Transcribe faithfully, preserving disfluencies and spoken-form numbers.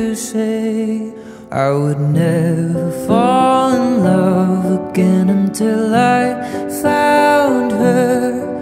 to say I would never fall in love again until I found her.